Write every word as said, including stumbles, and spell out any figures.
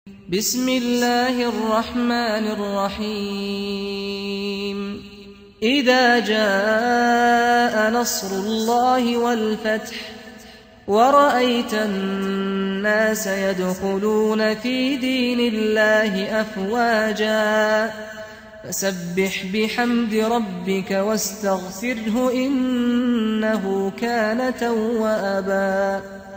بسم الله الرحمن الرحيم إذا جاء نصر الله والفتح ورأيت الناس يدخلون في دين الله أفواجا فسبح بحمد ربك واستغفره إنه كان توابا.